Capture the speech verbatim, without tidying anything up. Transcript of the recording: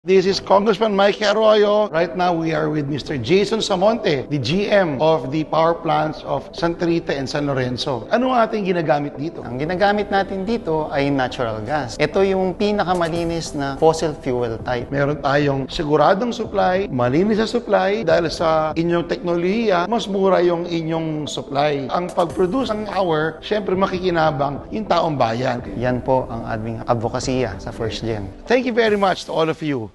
This is Congressman Mikey Arroyo. Right now, we are with Mister Jason Samonte, the G M of the power plants of Santa Rita and San Lorenzo. Ano ang ating ginagamit dito? Ang ginagamit natin dito ay natural gas. Ito yung pinakamalinis na fossil fuel type. Meron tayong siguradong supply, malinis na supply. Dahil sa inyong teknolohiya, mas mura yung inyong supply. Ang pag-produce ng power, syempre makikinabang yung taong bayan. Yan po ang aming advokasya sa first gen. Thank you very much to all of you.